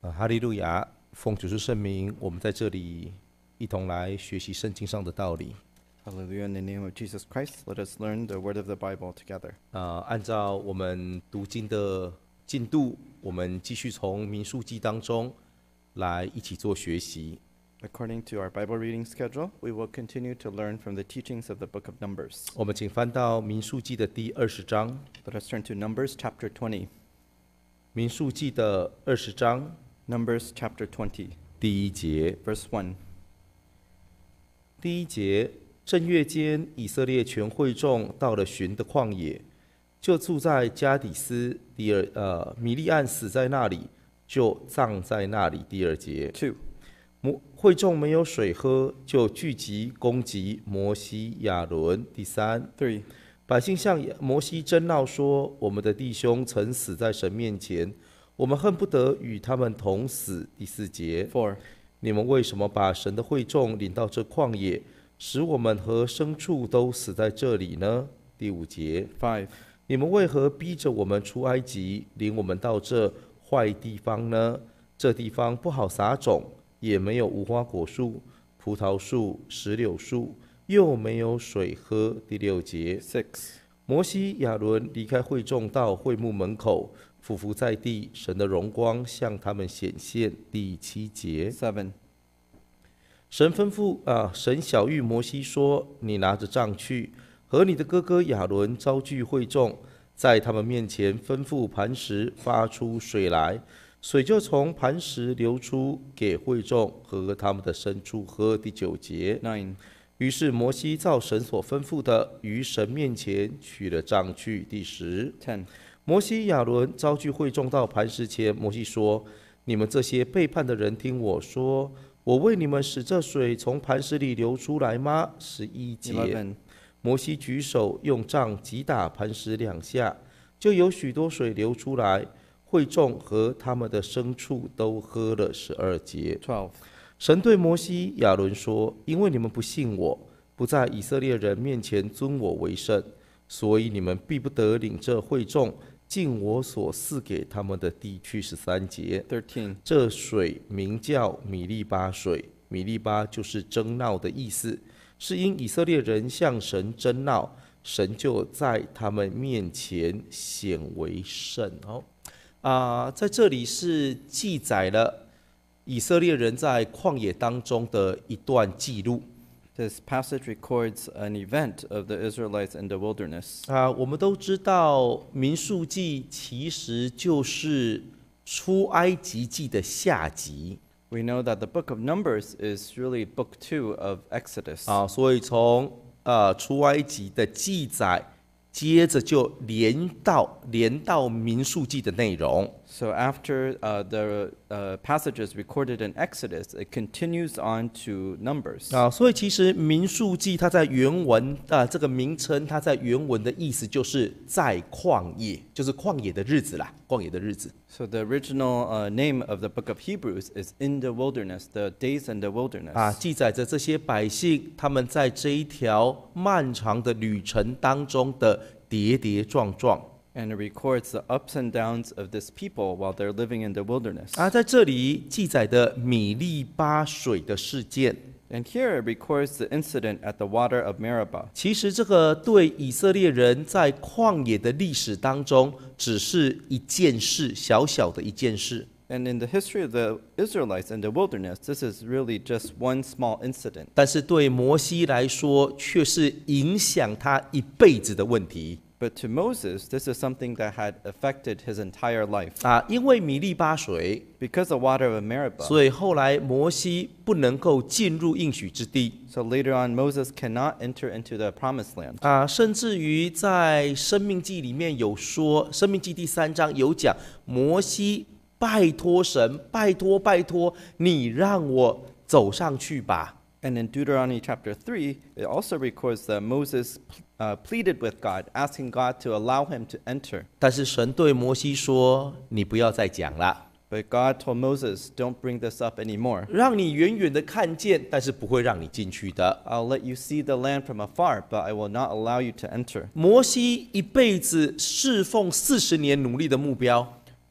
哈利路亚！奉主是圣名，我们在这里一同来学习圣经上的道理。 Hallelujah, in the name of Jesus Christ, let us learn the word of the Bible together. 按照我们读经的进度，我们继续从民数记当中来一起做学习。 According to our Bible reading schedule, we will continue to learn from the teachings of the book of Numbers. 我们请翻到民数记的第20章。 Let us turn to Numbers chapter 20. 民数记的20章 Numbers chapter 20, 第1节。 verse 1. 第1节，正月间，以色列全会众到了寻的旷野，就住在加底斯。米利暗死在那里，就葬在那里。第2节， 2. 会众没有水喝，就聚集攻击摩西、亚伦。第3， 3. 百姓向摩西争闹说：“我们的弟兄曾死在神面前，我们恨不得与他们同死。”第4节， 4. 你们为什么把神的会众领到这旷野，使我们和牲畜都死在这里呢？第5节， 5. 你们为何逼着我们出埃及，领我们到这坏地方呢？这地方不好撒种，也没有无花果树、葡萄树、石榴树，又没有水喝。第6节， 6. 摩西、亚伦离开会众，到会幕门口，俯伏在地，神的荣光向他们显现。第7节， 7. 神晓谕摩西说：“你拿着杖去，和你的哥哥亚伦招聚会众，在他们面前吩咐磐石发出水来，水就从磐石流出，给会众和他们的牲畜喝。”第9节， 9. 于是摩西照神所吩咐的，于神面前取了杖去。第10， 10. 摩西、亚伦招聚会众到磐石前，摩西说：“你们这些背叛的人，听我说，我为你们使这水从磐石里流出来吗？”11节， 11. 摩西举手用杖击打磐石2下，就有许多水流出来，会众和他们的牲畜都喝了。12节， 12. 神对摩西、亚伦说：“因为你们不信我，不在以色列人面前尊我为圣，所以你们必不得领这会众进我所赐给他们的地去。”13节， 13. 这水名叫米利巴水，米利巴就是争闹的意思，是因以色列人向神争闹，神就在他们面前显为圣。在这里是记载了以色列人在旷野当中的一段记录。 This passage records an event of the Israelites in the wilderness. 我们都知道民数记其实就是出埃及记的下集。 We know that the book of Numbers is really book 2 of Exodus. 所以从出埃及的记载，接着就连到民数记的内容。 So after the passages recorded in Exodus, it continues on to Numbers. 所以其实民数记它在原文这个名称，它在原文的意思就是在旷野，就是旷野的日子啦，旷野的日子。 So the original name of the book of Hebrews is in the wilderness, the days in the wilderness. 记载着这些百姓他们在这一条漫长的旅程当中的跌跌撞撞。 And it records the ups and downs of this people while they're living in the wilderness. 在这里记载的米利巴水的事件， And here it records the incident at the water of Meribah. 其实这个对以色列人在旷野的历史当中，只是一件事，小小的一件事。 And in the history of the Israelites in the wilderness, this is really just one small incident. 但是对摩西来说，却是影响他一辈子的问题。 But to Moses, this is something that had affected his entire life. 因为米利巴水， Because the water of Meribah, 所以后来摩西不能够进入应许之地。 so later on Moses cannot enter into the promised land. 甚至于在生命记里面有说，生命记第3章有讲，摩西拜托神，拜托你让我走上去吧。 And in Deuteronomy chapter 3, it also records that Moses pleaded with God, asking God to allow him to enter. 但是神对摩西说：“你不要再讲了， But God told Moses, don't bring this up anymore. 让你远远的看见，但是不会让你进去的。” I'll let you see the land from afar, but I will not allow you to enter. 摩西一辈子侍奉40年努力的目标，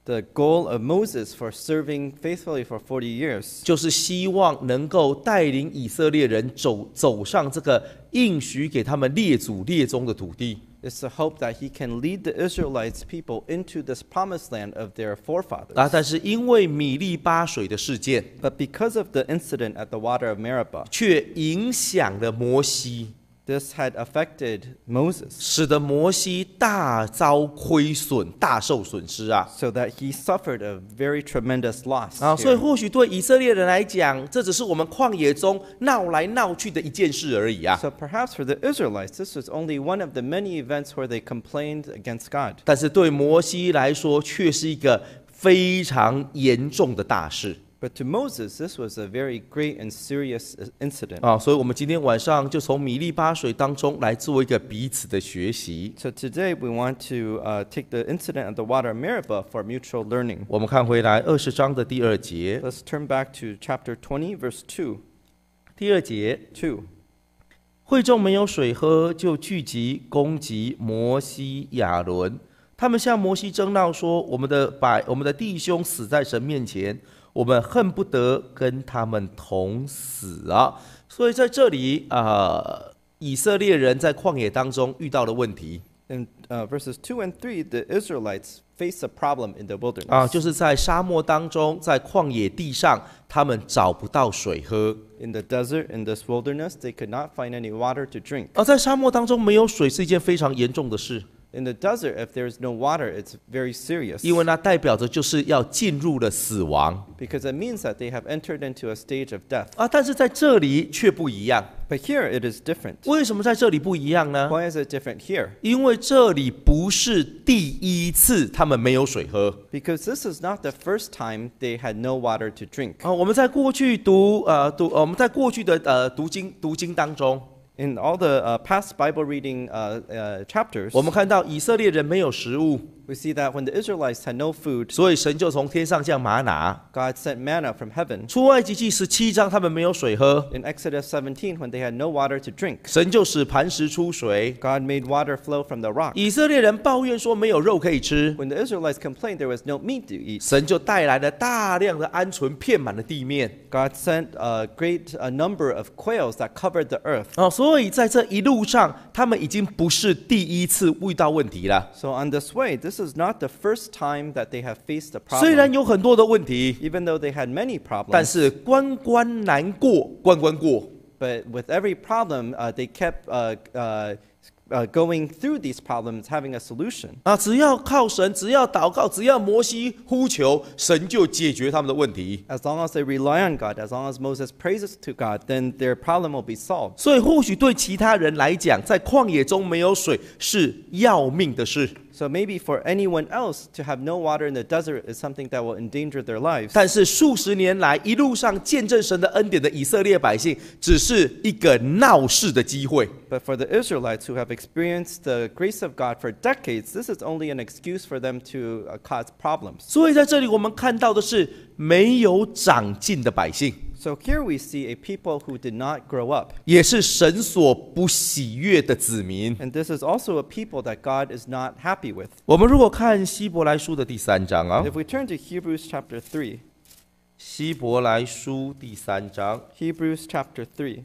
The goal of Moses for serving faithfully for 40 years 就是希望能够带领以色列人走上这个应许给他们列祖列宗的土地。 is to hope that he can lead the Israelites people into this promised land of their forefathers. 但是因为米利巴水的事件， But because of the incident at the water of Meribah, 却影响了摩西， this had affected Moses, 使得摩西大遭亏损，大受损失啊！ so that he suffered a very tremendous loss. 所以 here. 或许对以色列人来讲，这只是我们旷野中闹来闹去的一件事而已啊。 So perhaps for the Israelites, this was only one of the many events where they complained against God. 但是对摩西来说，却是一个非常严重的大事。 But to Moses, this was a very great and serious incident. 所以我们今天晚上就从米利巴水当中来做一个彼此的学习。 So today we want to take the incident at the water of Meribah for mutual learning. 我们看回来20章的第2节， Let's turn back to chapter 20, verse 2. 第2节， 2. 会众没有水喝，就聚集攻击摩西、亚伦。他们向摩西争闹说：“我们的弟兄死在神面前，我们恨不得跟他们同死啊！”所以在这里以色列人在旷野当中遇到了问题。 In verses 2 and 3, the Israelites faced a problem in the wilderness. 就是在沙漠当中，在旷野地上，他们找不到水喝。 In the desert, in this wilderness, they could not find any water to drink. 在沙漠当中没有水是一件非常严重的事， In the desert, if there's no water, it's very serious. 因为那代表着就是要进入了死亡 Because it means that they have entered into a stage of death. 但是在这里却不一样。 But here it is different. 为什么在这里不一样呢？ Why is it different here? 因为这里不是第一次他们没有水喝。 Because this is not the first time they had no water to drink. 我们在过去我们在过去的读经当中， In all the past Bible reading chapters, 我们看到以色列人没有食物， we see that when the Israelites had no food, 所以神就从天上降玛拿。 God sent manna from heaven. 出埃及记17章他们没有水喝， In Exodus 17, when they had no water to drink, 神就使磐石出水。 God made water flow from the rock. 以色列人抱怨说没有肉可以吃， When the Israelites complained there was no meat to eat, 神就带来了大量的鹌鹑，遍满了地面。 God sent a great number of quails that covered the earth. 所以在这一路上，他们已经不是第一次遇到问题了。 So on this way, this is not the first time that they have faced a 虽然 problem. 有很多的问题， Even though they had many 但 problems, 是关关难过关关过。 but with every problem, they kept going through these problems, having a solution. 只要靠神，只要祷告，只要摩西呼求，神就解决他们的问题。 As long as they rely on God, as long as Moses praises to God, then their problem will be solved. 所以或许对其他人来讲，在旷野中没有水是要命的事， So maybe for anyone else to have no water in the desert is something that will endanger their lives. 但是数十年来一路上见证神的恩典的以色列百姓，只是一个闹事的机会。 But for the Israelites who have experienced the grace of God for decades, this is only an excuse for them to cause problems. 所以在这里我们看到的是没有长进的百姓， So here we see a people who did not grow up. 也是神所不喜悦的子民。 And this is also a people that God is not happy with. 我们如果看希伯来书的第3章 If we turn to Hebrews chapter 3, 希伯来书第3章， Hebrews chapter 3,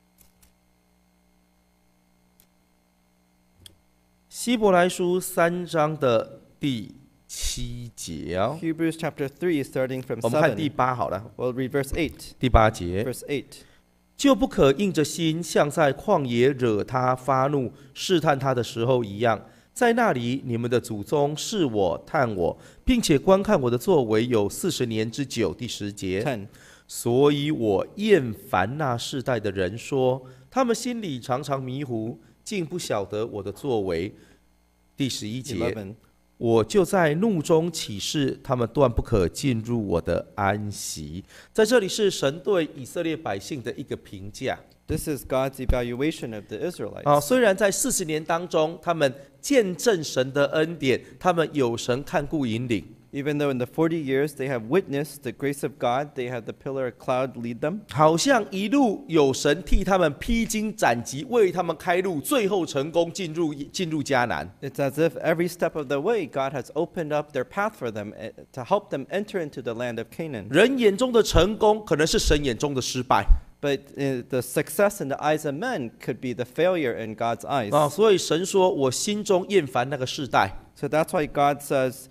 希伯来书3章的第7节 Hebrews chapter 3 starting from 我们看第 7. 8好了， We'll read verse 8. 第8节， Verse 8. 就不可硬着心，像在旷野惹他发怒、试探他的时候一样。在那里，你们的祖宗试我、探我，并且观看我的作为有40年之久。第10节， 10. 所以我厌烦那世代的人说，他们心里常常迷糊，竟不晓得我的作为。第11节， 11. 我就在怒中起誓，他们断不可进入我的安息。在这里是神对以色列百姓的一个评价。 This is God's evaluation of the Israelites. 虽然在40年当中，他们见证神的恩典，他们有神看顾引领， Even though in the 40 years they have witnessed the grace of God, they had the pillar of cloud lead them. 好像一路有神替他们披荆斩棘，为他们开路，最后成功进入迦南。 It's as if every step of the way God has opened up their path for them to help them enter into the land of Canaan. 人眼中的成功，可能是神眼中的失败。 But the success in the eyes of men could be the failure in God's eyes. 所以神说：“我心中厌烦那个世代。” So that's why God says,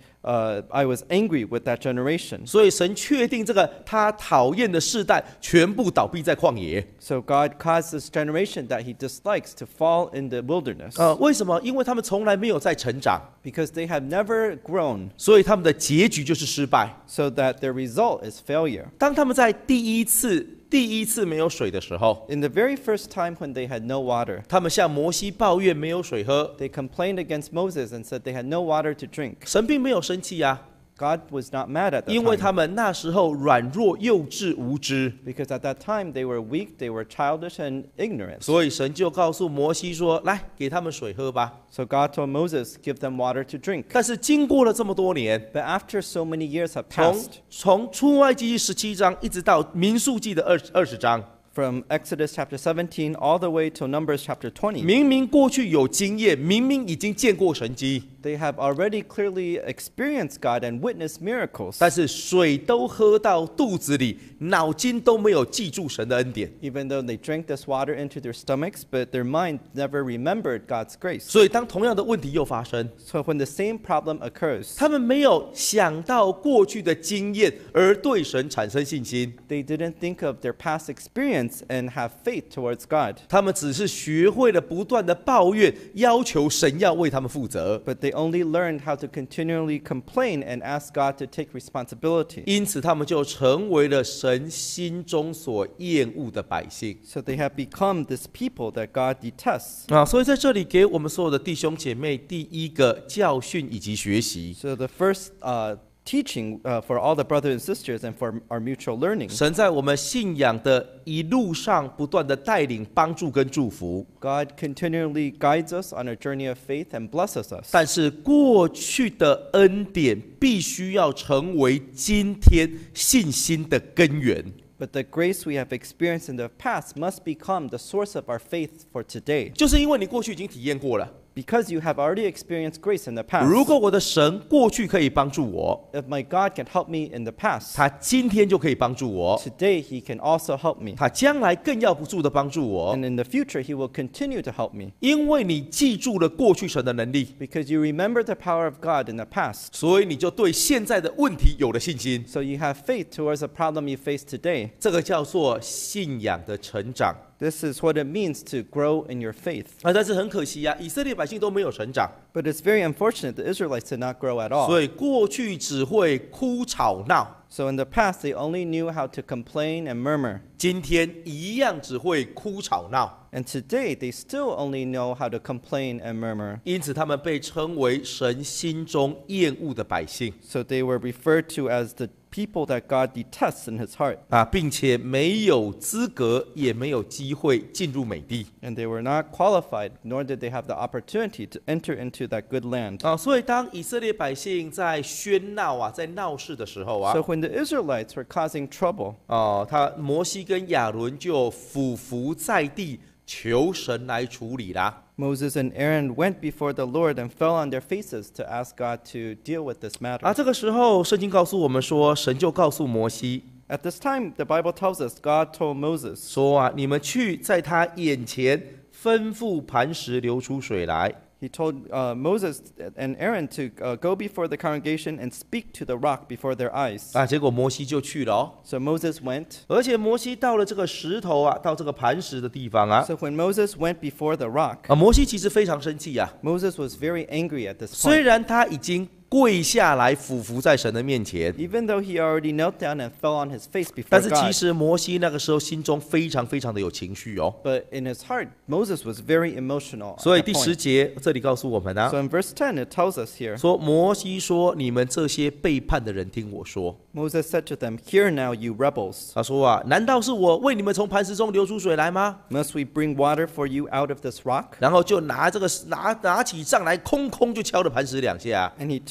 I was angry with that generation. 所以神确定这个他讨厌的世代全部倒闭在旷野。 So God caused this generation that he dislikes to fall in the wilderness. 为什么？因为他们从来没有在成长， Because they have never grown, 所以他们的结局就是失败。 so that their result is failure. 当他们在第一次没有水的时候， In the very first time when they had no water, 他们向摩西抱怨没有水喝， they complained against Moses and said they had no water to drink. 神并没有生气啊， God was not mad at 因为 that 他 time. 们那时候软弱、幼稚、无知， Because at that time they were weak, they were childish and ignorant. 所以神就告诉摩西说：“来，给他们水喝吧。” So God told Moses, give them water to drink. 但是经过了这么多年， But after so many years have 从 passed, 从出埃及记17章一直到民数记的20章， from Exodus chapter 17 all the way to Numbers chapter 20, 明明过去有经验，明明已经见过神迹， they have already clearly experienced God and witnessed miracles. 但是水都喝到肚子里，脑筋都没有记住神的恩典， Even though they drank this water into their stomachs, but their mind never remembered God's grace. 所以当同样的问题又发生， So when the same problem occurs, 他们没有想到过去的经验而对神产生信心， they didn't think of their past experience and have faith towards God. 他们只是学会了不断的抱怨，要求神要为他们负责， But they only learned how to continually complain and ask God to take responsibility. 因此他们就成为了神心中所厌恶的百姓。 So they have become this people that God detests. 所以在这里给我们所有的弟兄姐妹第一个教训以及学习， So the first teaching for all the brothers and sisters and for our mutual learning, 神在我们信仰的一路上不断的带领、帮助跟祝福。 God continually guides us on a journey of faith and blesses us. 但是过去的恩典必须要成为今天信心的根源。 But the grace we have experienced in the past must become the source of our faith for today. 就是因为你过去已经体验过了， Because you have already experienced grace in the past. 如果我的神过去可以帮助我， If my God can help me in the past, 他今天就可以帮助我， today he can also help me. 他将来更要不住的帮助我， And in the future he will continue to help me. 因为你记住了过去神的能力， Because you remember the power of God in the past. 所以你就对现在的问题有了信心。 So you have faith towards the problem you face today. 这个叫做信仰的成长。 This is what it means to grow in your faith. 但是很可惜啊，以色列百姓都没有成长， But it's very unfortunate the Israelites did not grow at all. 所以过去只会哭吵闹， So in the past they only knew how to complain and murmur. 今天一样只会哭吵闹。 And today they still only know how to complain and murmur. 因此他们被称为神心中厌恶的百姓 So they were referred to as the people that God detests in his heart. 并且没有资格，也没有机会进入美地 And they were not qualified, nor did they have the opportunity to enter into that good land. 所以当以色列百姓在喧闹在闹事的时候 So when the Israelites were causing trouble, 摩西跟亚伦就俯伏在地求神来处理啦。 Moses and Aaron went before the Lord and fell on their faces to ask God to deal with this matter. 这个时候圣经告诉我们说，神就告诉摩西 At this time, the Bible tells us God told Moses, 说你们去在他眼前吩咐磐石流出水来。 he told Moses and Aaron to go before the congregation and speak to the rock before their eyes. 结果摩西就去了哦。 So Moses went. 而且摩西到了这个石头到这个磐石的地方 So when Moses went before the rock, 摩西其实非常生气 Moses was very angry at this 虽 point. 然他已经跪下来俯伏在神的面前， Even though he already knelt down and fell on his face before 但是其 God, 实摩西那个时候心中非常非常的有情绪哦。 but in his heart, Moses was very emotional. at 所以 that 第 point. 10节这里告诉我们 So in verse 10, it tells us here, 说摩西说：“你们这些背叛的人，听我说。 Moses said to them, Hear now, you rebels. 他说难道是我为你们从磐石中流出水来吗？ Must we bring water for you out of this rock? 然后就拿起杖来，空就敲了磐石2下。 And he took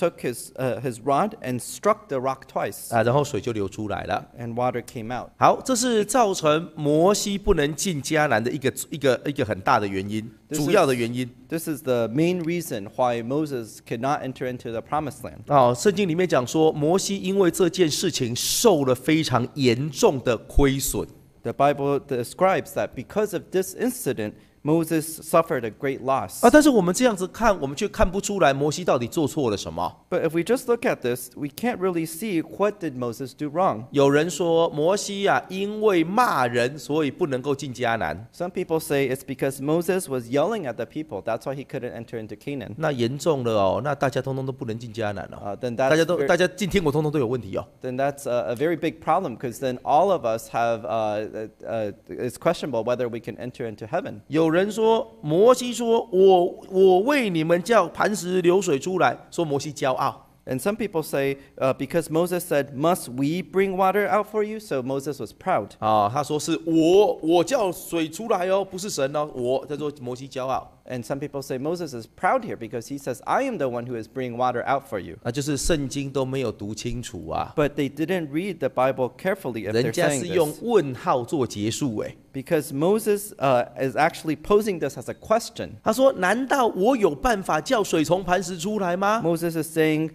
took his rod and struck the rock twice, 然后水就流出来了。 and water came out. 好，这是造成摩西不能进迦南的一个很大的原因， This 主要的原因。 This is the main reason why Moses could not enter into the promised land. 圣经里面讲说，摩西因为这件事情受了非常严重的亏损。 The Bible describes that because of this incident, Moses suffered a great loss. 但是我们这样子看，我们却看不出来摩西到底做错了什么。 But if we just look at this, we can't really see what did Moses do wrong. 有人说摩西因为骂人，所以不能够进迦南。 Some people say it's because Moses was yelling at the people. That's why he couldn't enter into Canaan. 那严重了哦，那大家通通都不能进迦南了。 Then 大家进天国通通都有问题哦。 that's a very big problem because then all of us have it's questionable whether we can enter into heaven. 有人说摩西说我为你们叫磐石流水出来，说摩西骄傲。 And some people say because Moses said, "Must we bring water out for you?" So Moses was proud. 他说是我叫水出来哦，不是神哦，他说摩西骄傲。 And some people say Moses is proud here because he says, "I am the one who is bringing water out for you." 那就是圣经都没有读清楚啊， But they didn't read the Bible carefully if 人 they're 家 saying 是用 this. 问号做结束哎。 Because Moses is actually posing this as a question. 他说：“难道我有办法叫水从磐石出来吗？” Moses is saying,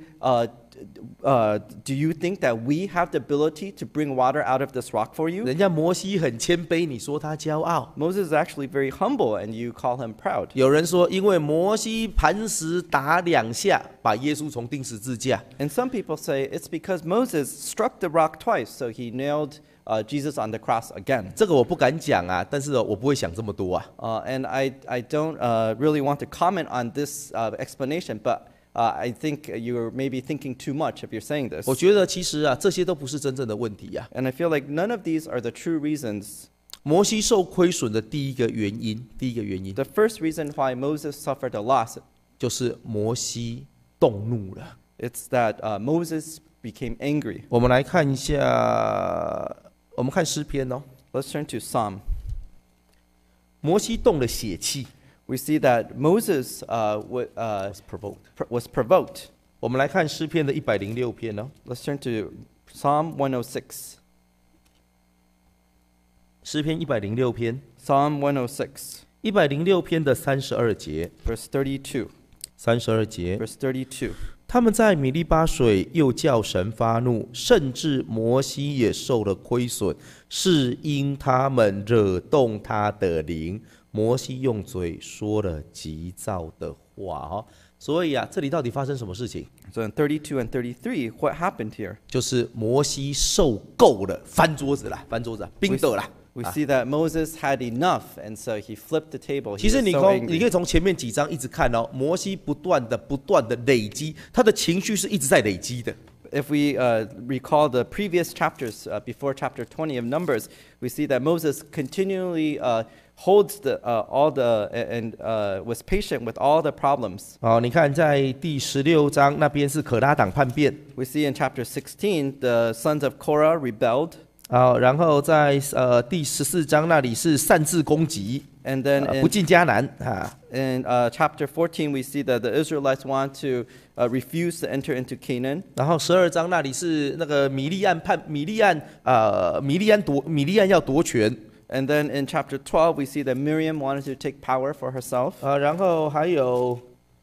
do you think that we have the ability to bring water out of this rock for you? 人家摩西很谦卑，你说他骄傲。 Moses is actually very humble, and you call him proud. 有人说，因为摩西磐石打2下，把耶稣从钉十字架。 And some people say it's because Moses struck the rock twice, so he nailed Jesus on the cross again. 这个我不敢讲啊，但是我不会想这么多啊。 And I don't really want to comment on this explanation, but I think you're maybe thinking too much if you're saying this. 我觉得其实这些都不是真正的问题啊。 And I feel like none of these are the true reasons. 摩西受亏损的第一个原因 The first reason why Moses suffered a loss, 就是摩西动怒了。 it's that Moses became angry. 我们来看一下，我们看诗篇哦。 Let's turn to Psalm. 摩西动了血气 We see that Moses was provoked. 我们来看诗篇的106篇哦。 Let's turn to Psalm 106. 诗篇106篇 Psalm 106, ，106篇的32节， verse 32. 32节， Verse 32. 他们在米利巴水又叫神发怒，甚至摩西也受了亏损，是因他们惹动他的灵。摩西用嘴说了急躁的话哦。所以这里到底发生什么事情？ So in 32 and 33, what happened here? 就是摩西受够了，翻桌子啦，冰的啦。 We see that Moses had enough, and so he flipped the table. He 其实 was 你 so 可 angry. 以从前面几章一直看哦，摩西不断的累积，他的情绪是一直在累积的。 If we recall the previous chapters before chapter 20 of Numbers, we see that Moses continually holds was patient with all the problems. 你看在第16章那边是可拉党叛变， We see in chapter 16 the sons of Korah rebelled. 然后在第14章那里是擅自攻击， And then 不进迦南 in chapter 14, we see that the Israelites want to refuse to enter into Canaan. 然后12章那里是那个米利暗要夺权， And then in chapter 12, we see that Miriam wanted to take power for herself. 然后还有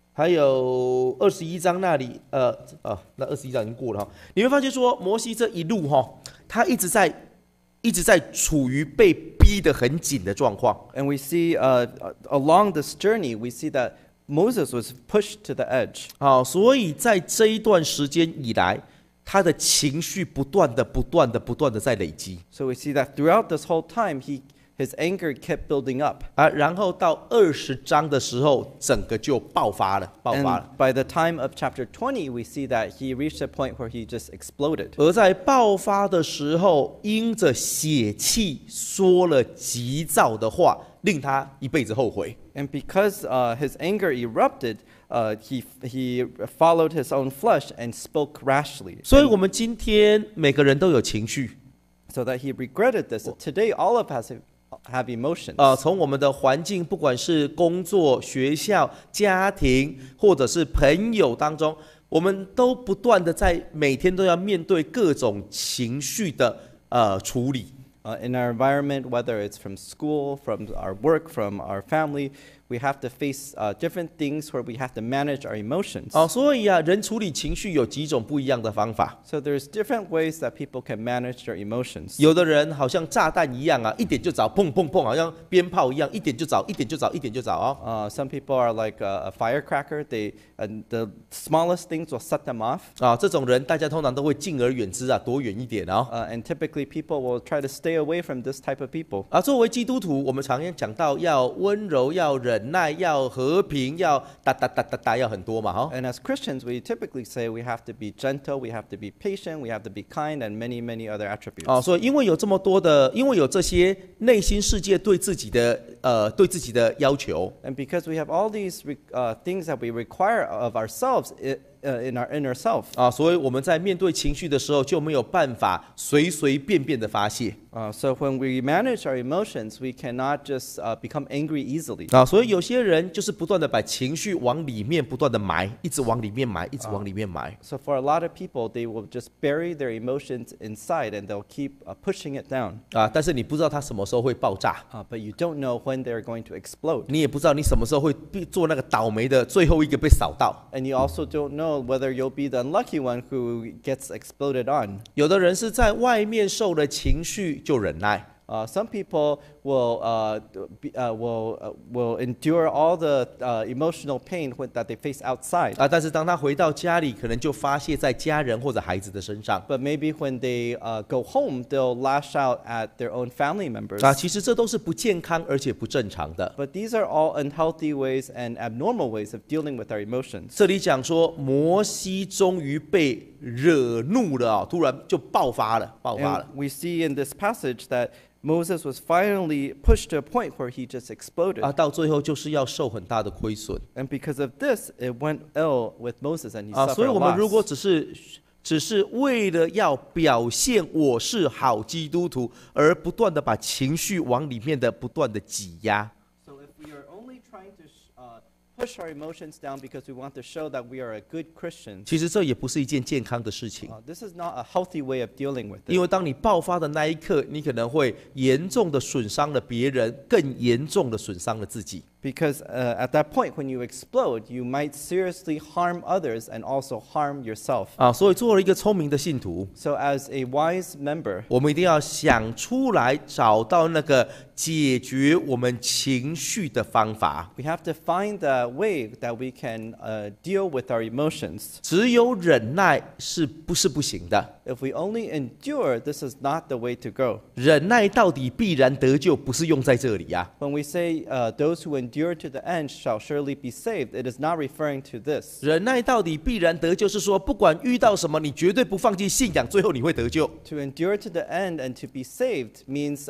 21章那里，那21章已经过了你会发现说摩西这一路他一直在处于被逼得很紧的状况。 And we see along this journey, we see that Moses was pushed to the edge. 所以在这一段时间以来，他的情绪不断的在累积。 So we see that throughout this whole time, his anger kept building up. 然后到20章的时候，整个就爆发了。 And by the time of chapter 20, we see that he reached a point where he just exploded. 而在爆发的时候，因着血气说了急躁的话，令他一辈子后悔。 And because his anger erupted, he followed his own flesh and spoke rashly. 所以我们今天每个人都有情绪。 So that he regretted this. Today, all of us have emotions. 从我们的环境，不管是工作、学校、家庭，或者是朋友当中， 我们都不断的在每天都要面对各种情绪的处理。 In our environment, whether it's from school, from our work, from our family, we have to face different things where we have to manage our emotions. 所以人处理情绪有几种不一样的方法。 So there's different ways that people can manage their emotions. 有的人好像炸弹一样一点就着，砰砰砰，好像鞭炮一样，一点就着，一点就着，一点就着 Some people are like a firecracker. The smallest things will set them off. 这种人大家通常都会敬而远之躲远一点 And typically people will try to stay away from this type of people. 作为基督徒，我们常常讲到要温柔，要忍耐，要和平，要要很多嘛 And as Christians, we typically say we have to be gentle, we have to be patient, we have to be kind, and many, many other attributes. 所以因为有这么多的，因为有这些内心世界对自己的要求， And because we have all these things that we require of ourselves in our inner self. 所以我们在面对情绪的时候就没有办法随随便便的发泄。 So when we manage our emotions, we cannot just become angry easily. 所以有些人就是不断的把情绪往里面不断的埋，一直往里面埋，一直往里面埋。 So for a lot of people, they will just bury their emotions inside and they'll keep pushing it down. 但是你不知道它什么时候会爆炸， But you don't know when they're going to explode. 你也不知道你什么时候会做那个倒霉的最后一个被扫到。 And you also don't know whether you'll be the unlucky one who gets exploded on. 有的人是在外面受了情绪就忍耐。 Some people will endure all the emotional pain that they face outside. 但是当他回到家里，可能就发泄在家人或者孩子的身上。 But maybe when they go home, they'll lash out at their own family members. 其实这都是不健康而且不正常的。 But these are all unhealthy ways and abnormal ways of dealing with our emotions. 这里讲说，摩西终于被惹怒了突然就爆发了。 And we see in this passage that Moses was finally pushed to a point where he just exploded. 到最后就是要受很大的亏损。 And because of this, it went ill with Moses and he suffered 所以 a 我们如果 loss. 只是为了要表现我是好基督徒，而不断的把情绪往里面的不断的挤压。 So if we are only trying to push our emotions down because we want to show that we are a good Christian, 其实这也不是一件健康的事情。 this is not a healthy way of dealing with 因 it. 为当你爆发的那一刻，你可能会严重的损伤了别人，更严重的损伤了自己。 Because at that point, when you explode, you might seriously harm others and also harm yourself. 所以作为一个聪明的信徒， So as a wise member, 我们一定要想出来，找到那个解决我们情绪的方法。 we have to find the way that we can deal with our emotions. 只有忍耐是不行的？ If we only endure, this is not the way to go. 忍耐到底必然得救，不是用在这里啊。 When we say those who endure to the end shall surely be saved, it is not referring to this. 忍耐到底必然得救，是说不管遇到什么，你绝对不放弃信仰，最后你会得救。 To endure to the end and to be saved means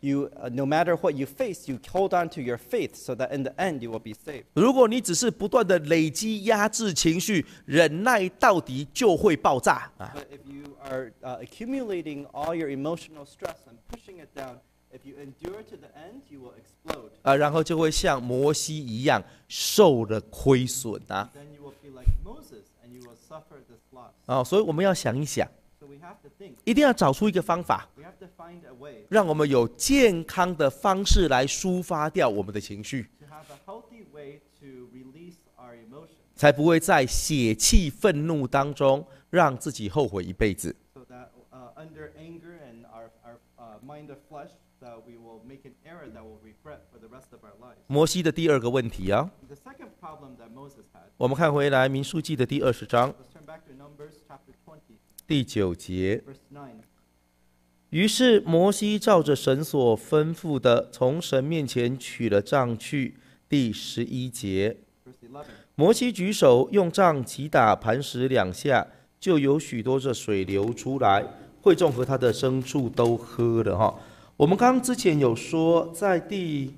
no matter what you face, you hold on to your faith so that in the end you will be saved. 如果你只是不断的累积压制情绪，忍耐到底就会爆炸啊！ But if you are accumulating all your emotional stress and pushing it down, if you endure to the end, you will explode. 然后就会像摩西一样受了亏损啊！ Then you will be like Moses and you will suffer this loss. 所以我们要想一想， So we have to think, 一定要找出一个方法， we have to find a way 让我们有健康的方式来抒发掉我们的情绪， to have a healthy way to release our emotions 才不会在血气愤怒当中让自己后悔一辈子。 so that under anger and our mind of flesh, that we will make an error that we'll regret for the rest of our lives. 摩西的第二个问题啊， The second problem that Moses had, 我们看回来民数记的第20章 let's turn back to Numbers chapter 20, 第9节。 verse 9. 于是摩西照着神所吩咐的，从神面前取了杖去。第11节， Verse 11. 摩西举手用杖击打磐石2下，就有许多的水流出来，会众和他的牲畜都喝了我们刚刚之前有说，在第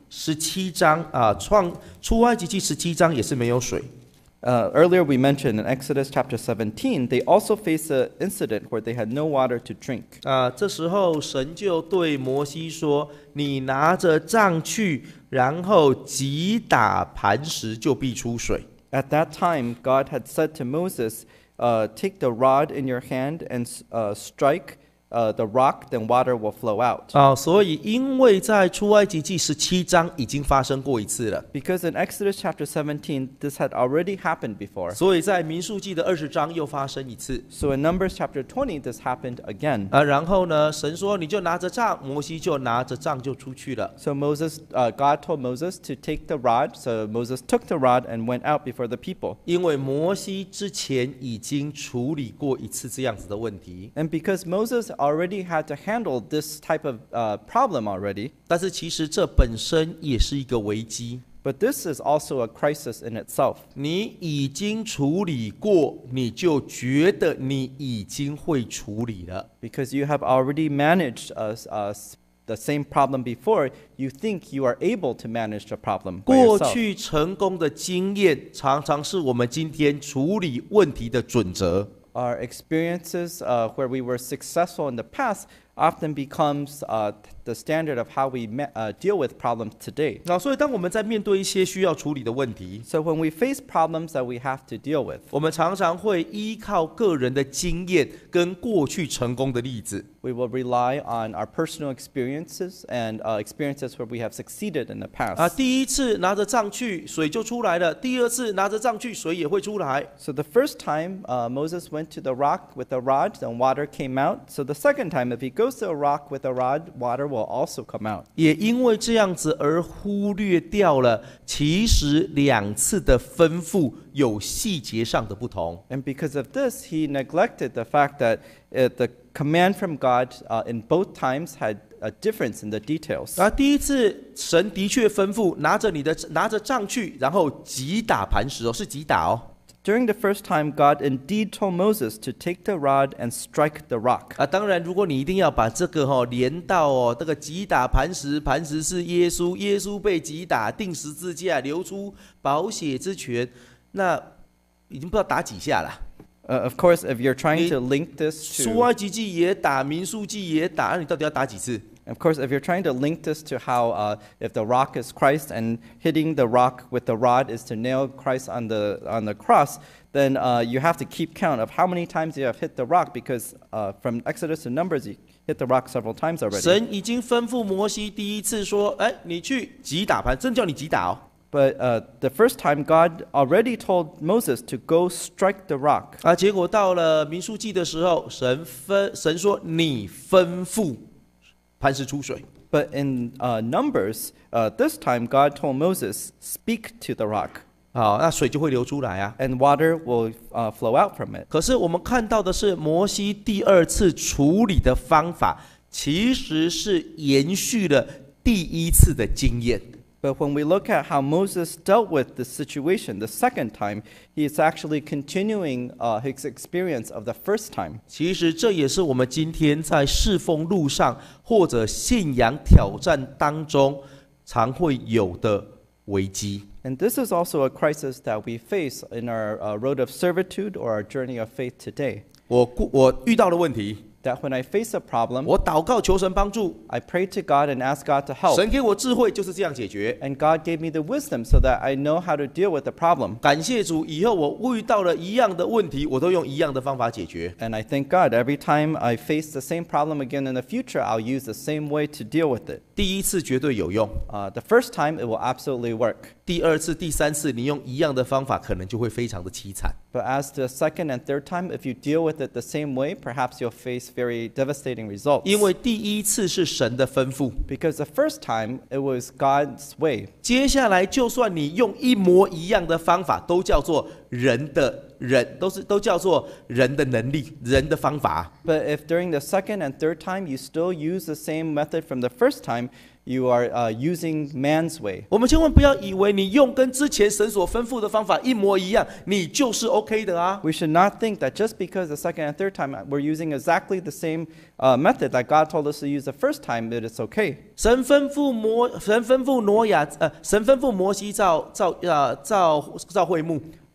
17章出埃及记17章也是没有水。 Earlier we mentioned in Exodus chapter 17, they also faced an incident where they had no water to drink. 这时候神就对摩西说：“你拿着杖去，然后击打磐石，就必出水。” At that time, God had said to Moses, take the rod in your hand and strike the rock, then water will flow out. 所以因为在出埃及记17章已经发生过一次了， Because in Exodus chapter 17, this had already happened before. 所以在民数记的20章又发生一次。 So in Numbers chapter 20, this happened again. 然后呢，神说你就拿着杖，摩西就拿着杖就出去了。 So God told Moses to take the rod. So Moses took the rod and went out before the people. 因为摩西之前已经处理过一次这样子的问题， And because Moses already had to handle this type of problem already, 但是其实这本身也是一个危机。 but this is also a crisis in itself. 你已经处理过，你就觉得你已经会处理了。 Because you have already managed the same problem before, you think you are able to manage the problem by 过 yourself. 去成功的经验，常常是我们今天处理问题的准则。 Our experiences where we were successful in the past often becomes the standard of how we deal with problems today. 所以当我们在面对一些需要处理的问题， So when we face problems that we have to deal with, 我们常常会依靠个人的经验跟过去成功的例子。 we will rely on our personal experiences and experiences where we have succeeded in the past. 第一次拿着杖去，水就出来了；第二次拿着杖去，水也会出来。 So the first time Moses went to the rock with a rod, then water came out. So the second time, if he goes to a rock with a rod, water will also come out. 也因为这样子而忽略掉了，其实2次的吩咐有细节上的不同。 And because of this, he neglected the fact that the command from God in both times had a difference in the details. 第一次神的确吩咐拿着杖去，然后击打磐石是击打哦。 During the first time, God indeed told Moses to take the rod and strike the rock. 当然，如果你一定要把这个连到这个击打磐石，磐石是耶稣，耶稣被击打，钉十字架，流出宝血之泉，那已经不知道打几下了。 Of course, if you're trying to link this 出 to, 埃及记也打，民数记也打，那你到底要打几次？ of course, if you're trying to link this to how if the rock is Christ and hitting the rock with the rod is to nail Christ on the cross, then you have to keep count of how many times you have hit the rock, because from Exodus to Numbers, you hit the rock several times already. 神已经吩咐摩西第一次说：“你去击打磐，真叫你击打哦。” But the first time, God already told Moses to go strike the rock. 结果到了民数记的时候，神说：“你吩咐磐石出水。” But in Numbers, this time God told Moses, speak to the rock. 好，那水就会流出来啊。 And water will flow out from it. 可是我们看到的是摩西第二次处理的方法，其实是延续了第一次的经验。 But when we look at how Moses dealt with the situation the second time, he is actually continuing his experience of the first time. 其实这也是我们今天在侍奉路上或者信仰挑战当中常会有的危机。 And this is also a crisis that we face in our road of servitude or our journey of faith today. 我遇到的问题， That when I face a problem, 我祷告求神帮助， I pray to God and ask God to help. 神给我智慧，就是这样解决。 And God gave me the wisdom so that I know how to deal with the problem. 感谢主，以后我遇到了一样的问题，我都用一样的方法解决。 And I thank God every time I face the same problem again in the future, I'll use the same way to deal with it. 第一次绝对有用， The first time, it will absolutely work. 第二次、第三次，你用一样的方法，可能就会非常的凄惨。 But as to the second and third time, if you deal with it the same way, perhaps you'll face very devastating results. 因为第一次是神的吩咐， Because the first time, it was God's way. 接下来就算你用一模一样的方法，都叫做都叫做人的能力、人的方法。 But if during the second and third time, you still use the same method from the first time, you are using man's way. 我们千万不要以为你用跟之前神所吩咐的方法一模一样，你就是 OK 的啊。 We should not think that just because the second and third time we're using exactly the same method that God told us to use the first time, that it's okay. 神吩咐摩西造会幕，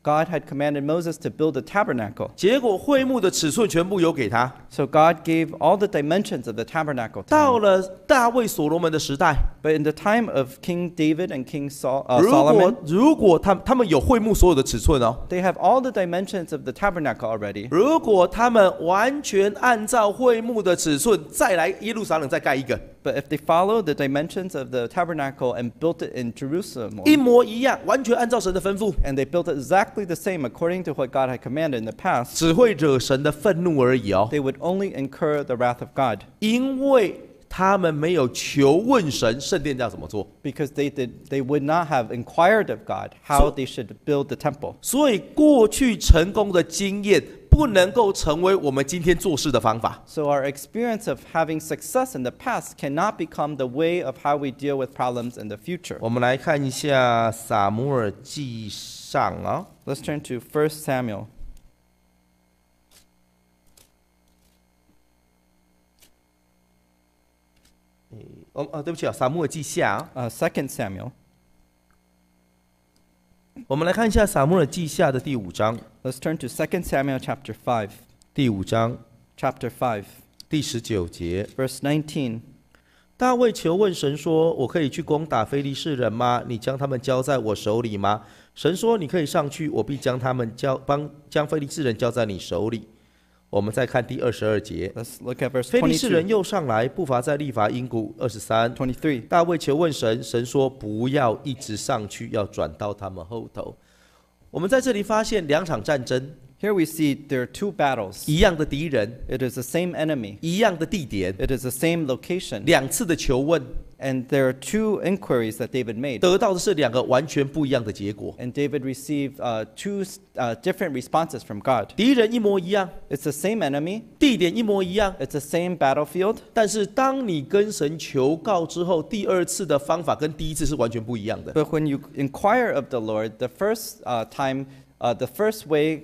God had commanded Moses to build a tabernacle. 结果会幕的尺寸全部有给他。 So God gave all the dimensions of the tabernacle to 到 him. 了大卫所罗门的时代， But in the time of King David and King 如果 Solomon, 他们有会幕所有的尺寸哦， they have all the dimensions of the tabernacle already. 如果他们完全按照会幕的尺寸再来耶路撒冷再盖一个， But if they follow the dimensions of the tabernacle and built it in Jerusalem, 一模一样，完全按照神的吩咐， and they built it exactly the same according to what God had commanded in the past, 只会惹神的愤怒而已哦， they would only incur the wrath of God 因为他们没有求问神圣殿要怎么做， because they would not have inquired of God how they should build the temple. 所以过去成功的经验不能够成为我们今天做事的方法。 So our experience of having success in the past cannot become the way of how we deal with problems in the future. 我们来看一下撒母耳记上啊， Let's turn to 1 Samuel. 对不起啊，撒母耳记下啊， 2 Samuel. 我们来看一下撒母耳记下的第5章， Let's turn to 2 Samuel chapter 5. 第5章 Chapter 5, 第19节。 verse 19. 大卫求问神说：“我可以去攻打非利士人吗？你将他们交在我手里吗？”神说：“你可以上去，我必将将非利士人交在你手里。”我们再看第22节， Let's look at verse 非利士人 22, 又上来，步伐在利伐因谷。23， 23. 大卫求问神，神说：“不要一直上去，要转到他们后头。”我们在这里发现2场战争， Here we see there are two battles. 一样的敌人， It is the same enemy. 一样的地点， It is the same location. 2次的求问， And there are two inquiries that David made. 得到的是2个完全不一样的结果。 And David received two different responses from God. 敌人一模一样， It's the same enemy. 地点一模一样， It's the same battlefield. 但是当你跟神求告之后，第2次的方法跟第1次是完全不一样的。 But when you inquire of the Lord, the first time, the first way,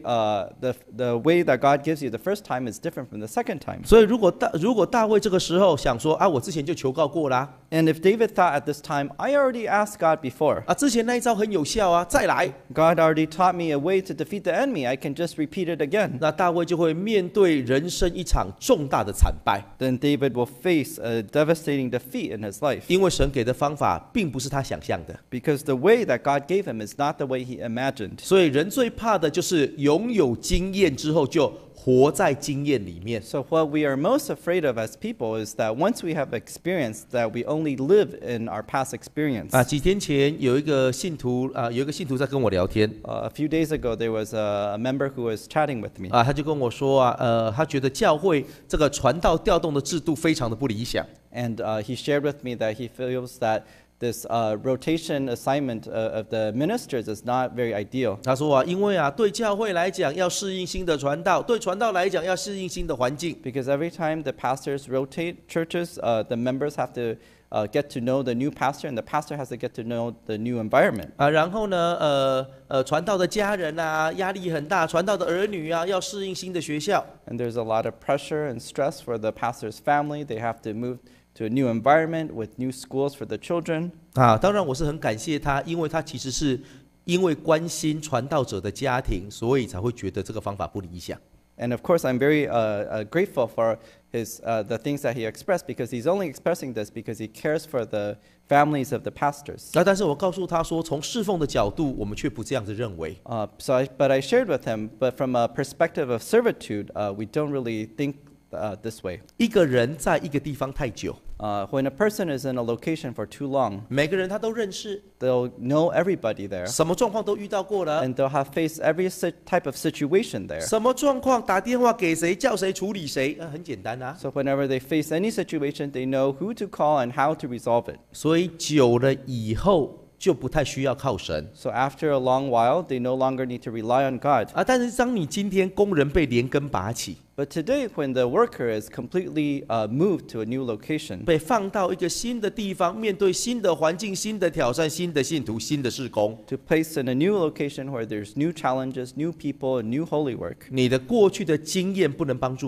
the way that God gives you the first time is different from the second time. 所以如果大卫这个时候想说啊，我之前就求告过啦， And if David thought at this time, I already asked God before. 啊，之前那一招很有效啊，再来， God already taught me a way to defeat the enemy. I can just repeat it again. 那大卫就会面对人生一场重大的惨败， Then David will face a devastating defeat in his life. 因为神给的方法并不是他想象的。 Because the way that God gave him is not the way he imagined. 所以人最怕的就是拥有经验之后就活在经验里面。 So what we are most afraid of as people is that once we have experience, that we only live in our past experience. 啊，几天前有一个信徒在跟我聊天 A few days ago, there was a member who was chatting with me. 啊，他就跟我说啊，他觉得教会这个传道调动的制度非常的不理想。 And he shared with me that he feels that this rotation assignment of the ministers is not very ideal. 他说啊，因为啊，对教会来讲要适应新的传道，对传道来讲要适应新的环境。 Because every time the pastors rotate churches, the members have to get to know the new pastor, and the pastor has to get to know the new environment. 啊，然后呢，传道的家人啊，压力很大；传道的儿女啊，要适应新的学校。 And there's a lot of pressure and stress for the pastor's family. They have to move to a new environment with new schools for the children. 啊，当然我是很感谢他，因为他其实是因为关心传道者的家庭，所以才会觉得这个方法不理想。 And of course, I'm very grateful for the things that he expressed, because he's only expressing this because he cares for the families of the pastors. 但是我告诉他说，从侍奉的角度，我们却不这样子认为。 But I shared with him, but from a perspective of servitude, we don't really think this way. 一个人在一个地方太久， When a person is in a location for too long, 每个人他都认识， they'll know everybody there, 什么状况都遇到过了， and they'll have faced every type of situation there. 什么状况打电话给谁，叫谁处理谁，很简单啊。 So whenever they face any situation, they know who to call and how to resolve it. 所以久了以后就不太需要靠神 So after a long while, they no longer need to rely on God. 啊。但是当你今天工人被连根拔起， But today, when the worker is completely moved to a new location, 被放到一个新的地方，面对新的环境、新的挑战、新的信徒、新的事工， to place in a new location where there's new challenges, new people, and new holy work, 你的过去的经验不能帮助你，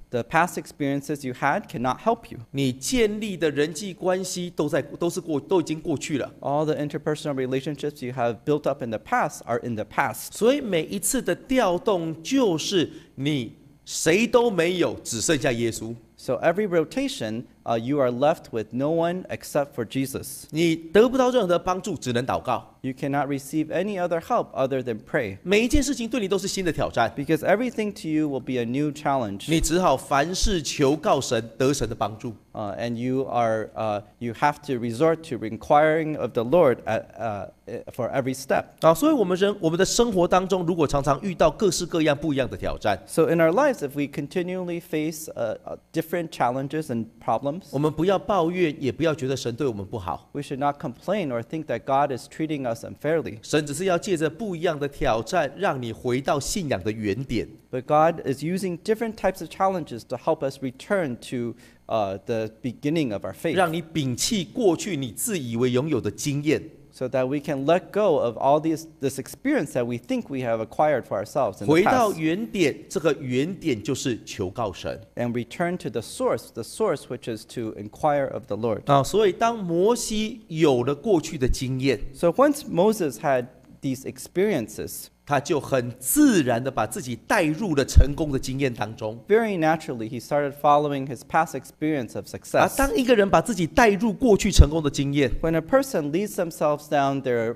The past experiences you had cannot help you. 你建立的人际关系都已经过去了。 All the interpersonal relationships you have built up in the past are in the past. 所以每一次的调动就是你谁都没有，只剩下耶稣。 So every rotation, you are left with no one except for Jesus. 你得不到任何的帮助，只能祷告。 You cannot receive any other help other than pray. 每一件事情对你都是新的挑战， Because everything to you will be a new challenge. 你只好凡事求告神，得神的帮助。 And you have to resort to inquiring of the Lord for every step. 所以我们的生活当中，如果常常遇到各式各样不一样的挑战， So in our lives, if we continually face different challenges and problems, 我们不要抱怨，也不要觉得神对我们不好。 we should not complain or think that God is treating us unfairly. 神只是要借着不一样的挑战，让你回到信仰的原点。 But God is using different types of challenges to help us return to the beginning of our faith, 让你摒弃过去你自以为拥有的经验， so that we can let go of all this experience that we think we have acquired for ourselves in the 回到 past, 原点。这个原点就是求告神。 and return to the source which is to inquire of the Lord. 所以当摩西有了过去的经验， So once Moses had these experiences, 他就很自然的把自己带入了成功的经验当中。 very naturally he started following his past experience of success. 当一个人把自己带入过去成功的经验， When a person leads themselves down their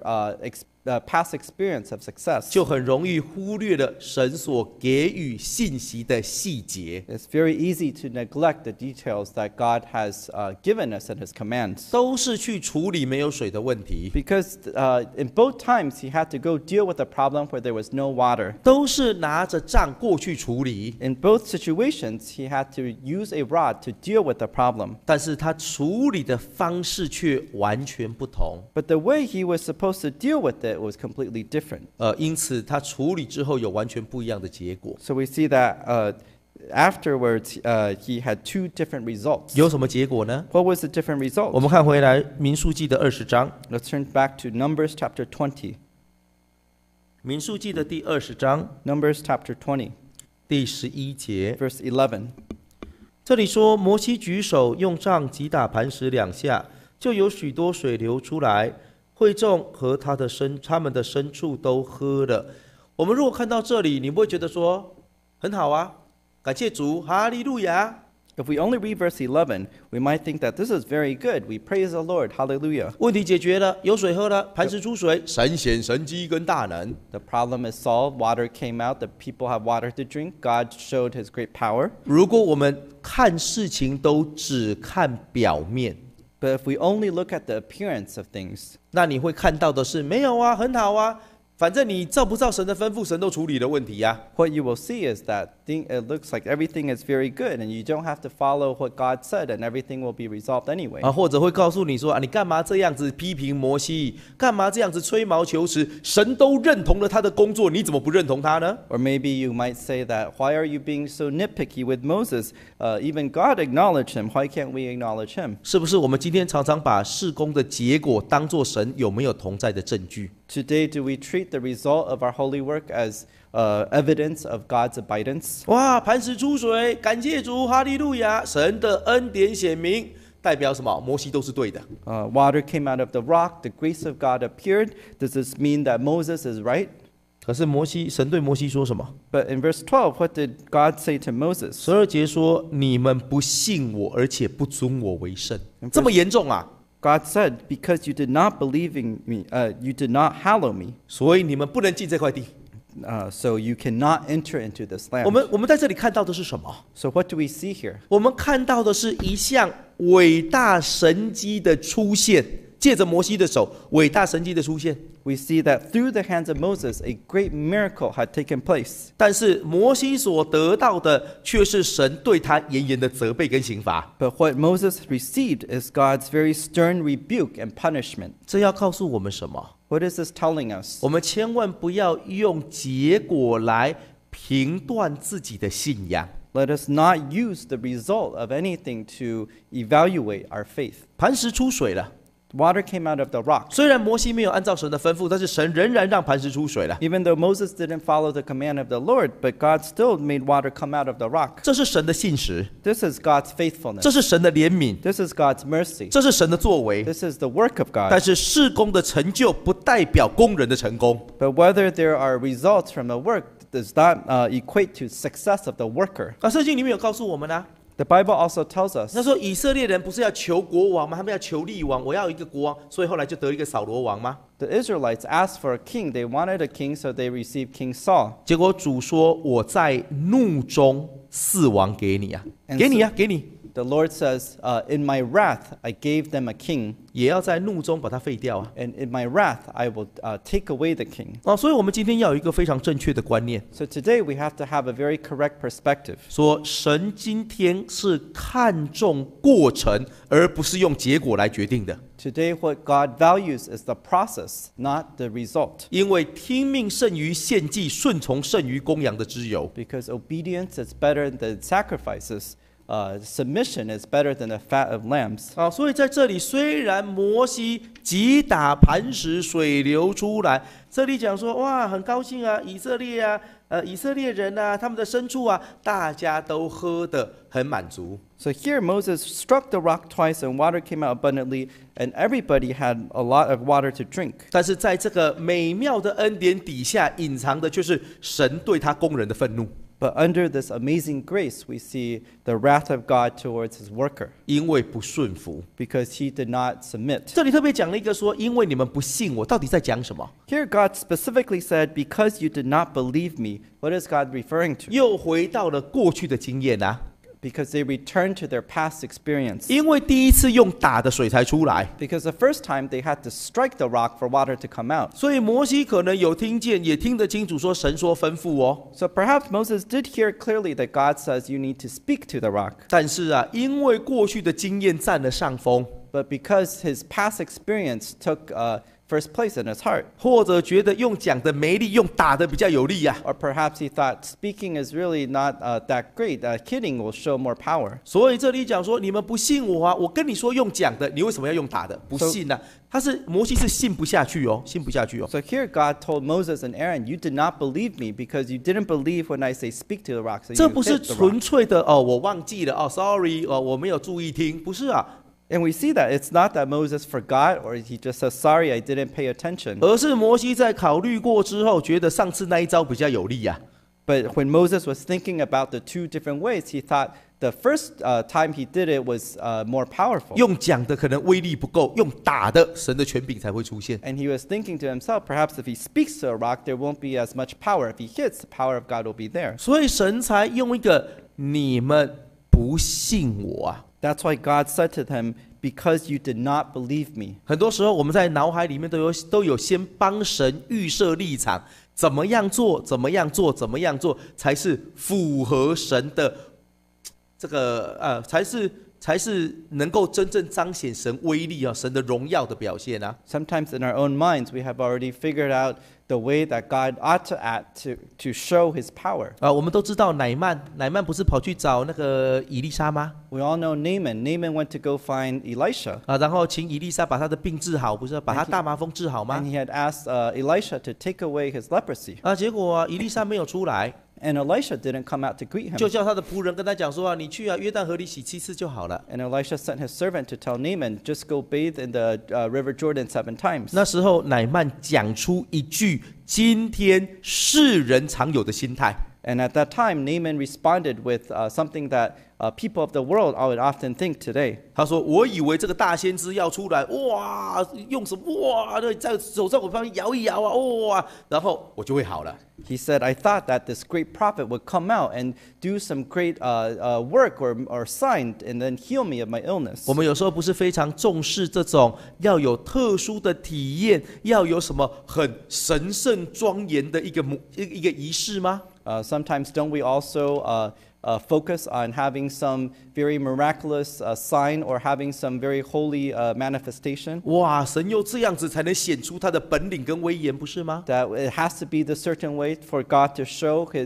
past experience of success, 就很容易忽略了神所给予信息的细节， it's very easy to neglect the details that God has given us in His commands. 都是去处理没有水的问题， Because in both times he had to go deal with a problem where there was no water. 都是拿着杖过去处理， In both situations, he had to use a rod to deal with the problem. 但是他处理的方式却完全不同。 But the way he was supposed to deal with it was completely different. 因此他处理之后有完全不一样的结果。 So we see that afterwards, he had two different results. 有什么结果呢？ What was the different 我 result? 们看回来民数记的20章， Let's turn back to Numbers chapter 20. 民数记的第20章 Numbers chapter 20, 第11节， verse 11. 这里说摩西举手用杖击打磐石2下，就有许多水流出来，会众和他们的牲畜都喝了。我们如果看到这里，你不会觉得说很好啊，感谢主，哈利路亚。 If we only read verse 11, we might think that this is very good. We praise the Lord. Hallelujah. 问题解决了，有水喝了，磐石出水，神显神迹跟大能。 The problem is solved. Water came out. The people have water to drink. God showed His great power. 如果我们看事情都只看表面， But if we only look at the appearance of things, 那你会看到的是没有啊，很好啊，反正你照不照神的吩咐，神都处理了问题呀、 what you will see is that it looks like everything is very good, and you don't have to follow what God said, and everything will be resolved anyway. 或者会告诉你说啊，你干嘛这样子批评摩西，干嘛这样子吹毛求疵？神都认同了他的工作，你怎么不认同他呢？ Or maybe you might say that, why are you being so nitpicky with Moses? Even God acknowledged him. Why can't we acknowledge him? 是不是我们今天常常把事工的结果当作神有没有同在的证据？ Today, do we treat the result of our holy work as evidence of God's abidance? 哇，磐石出水，感谢主，哈利路亚！神的恩典显明，代表什么？摩西都是对的。 Water came out of the rock. The grace of God appeared. Does this mean that Moses is right? 可是神对摩西说什么？ But in verse 12, what did God say to Moses? 12节说：“你们不信我，而且不尊我为圣。”这么严重啊！ God said, because you did not believe in me, you did not hallow me, 所以你们不能进这块地。 so you cannot enter into this 我 land. 们在这里看到的是什么？ So what do we see here? 我们看到的是一项伟大神迹的出现，借着摩西的手，伟大神迹的出现。 We see that through the hands of Moses, a great miracle had taken place. 但是摩西所得到的却是神对他严严的责备跟刑罚。 But what Moses received is God's very stern rebuke and punishment. 这要告诉我们什么？ What is this telling us? 我们千万不要用结果来评断自己的信仰。 Let us not use the result of anything to evaluate our faith. 磐石出水了， Water came out of the rock. 虽然摩西没有按照神的吩咐，但是神仍然让磐石出水了。 Even though Moses didn't follow the command of the Lord, but God still made water come out of the rock. 这是神的信实， This is God's 这 faithfulness. 是神的怜悯， This is God's mercy. 这是神的作为。 This is the work of 但 God. 是事工的成就不代表工人的成功。 But whether there are results from the work does not equate to success of the worker. 圣经里面有告诉我们啊， The Bible also tells us 他说以色列人不是要求国王吗？他们要求立王，我要一个国王，所以后来就得一个扫罗王吗？ the Israelites asked for a king. They wanted a king, so they received King Saul. 结果主说：“我在怒中赐王给你啊， And 给你啊，给你， The Lord says, in my wrath, I gave them a king, 也要在怒中把它废掉啊。” and in my wrath, I will take away the king. 所以我们今天要有一个非常正确的观念， So today we have to have a very correct perspective. 说神今天是看重过程，而不是用结果来决定的。 Today, what God values is the process, not the result. 因为听命胜于献祭，顺从胜于公羊的脂油。 Because obedience is better than sacrifices. Submission is better than the fat of lambs. 所以在这里，虽然摩西击打磐石，水流出来，这里讲说，哇，很高兴啊，以色列啊，以色列人啊，他们的牲畜啊，大家都喝得很满足。 So here Moses struck the rock twice and water came out abundantly, and everybody had a lot of water to drink. 但是在这个美妙的恩典底下，隐藏的却是神对他工人的愤怒。 But under this amazing grace, we see the wrath of God towards his worker 因为不顺服。 because he did not submit. 这里特别讲了一个说，因为你们不信我，到底在讲什么？ Here God specifically said, because you did not believe me. What is God referring to? 又回到了过去的经验啊， Because they returned to their past experience. 因为第一次用打的水才出来， Because the first time they had to strike the rock for water to come out. 所以摩西可能有听见，也听得清楚，说神说吩咐哦。 So perhaps Moses did hear clearly that God says you need to speak to the rock. 但是啊，因为过去的经验占了上风， But because his past experience took first place in his heart, 或者觉得用讲的没力，用打的比较有力啊， or perhaps he thought speaking is really not that great, kidding will show more power. 所以这里讲说，你们不信我啊，我跟你说用讲的，你为什么要用打的？不信啊，摩西是信不下去哦，信不下去哦。 So here God told Moses and Aaron, you did not believe me because you didn't believe when I say speak to the rock. So 这 you 不是 hit the 纯 rock. 粹的哦，我忘记了哦，sorry 哦，我没有注意听，不是啊， And we see that it's not that Moses forgot or he just says, sorry, I didn't pay attention. 而是摩西在考虑过之后，觉得上次那一招比较有力啊。 But when Moses was thinking about the two different ways, he thought the first time he did it was more powerful. 用讲的可能威力不够，用打的神的权柄才会出现。 And he was thinking to himself, perhaps if he speaks to a rock, there won't be as much power. If he hits, the power of God will be there. 所以神才用一个你们不信我啊。 That's why God said to them, because you did not believe me. 很多时候我们在脑海里面都有先帮神预设立场，怎么样做，怎么样做，怎么样做才是符合神的这个才是能够真正彰显神威力啊，神的荣耀的表现啊。 Sometimes in our own minds, we have already figured out the way that God ought to act to show his power. 我们都知道乃曼不是跑去找那个以利沙吗？ We all know Naaman. Naaman went to go find Elisha. 然后请以利沙把他的病治好，不是把他大麻风治好吗 And？he had asked Elisha to take away his leprosy. 结果以利沙没有出来， And Elisha didn't come out to greet him. 就叫他的仆人跟他讲说你去约旦河里洗7次就好了。 And Elisha sent his servant to tell Naaman, just go bathe in the river Jordan 7 times. 那时候乃曼讲出一句今天世人常有的心态， And at that time, Naaman responded with something that people of the world would often think today. 他说：“我以为这个大先知要出来，哇，用什么哇，在手在我旁边摇一摇啊，哇，然后我就会好了。 He said, I thought that this great prophet would come out and do some great work or sign and then heal me of my illness. 我们有时候不是非常重视这种要有特殊的体验，要有什么很神圣庄严的一个仪式吗？ Sometimes don't we also focus on having some very miraculous sign or having some very holy manifestation? 哇，神又这样子才能显出他的本领跟威严，不是吗？ That it has to be the certain way for God to show his